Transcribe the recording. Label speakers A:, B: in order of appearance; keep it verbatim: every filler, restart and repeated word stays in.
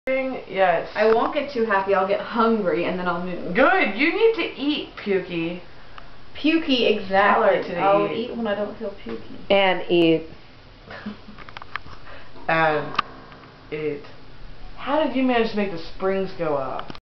A: Yes.
B: I won't get too happy. I'll get hungry and then I'll move.
A: Good. You need to eat, Pukey.
B: Pukey, exactly.
A: Today.
B: I'll eat when I don't feel pukey.
C: And eat.
A: And eat. How did you manage to make the springs go off?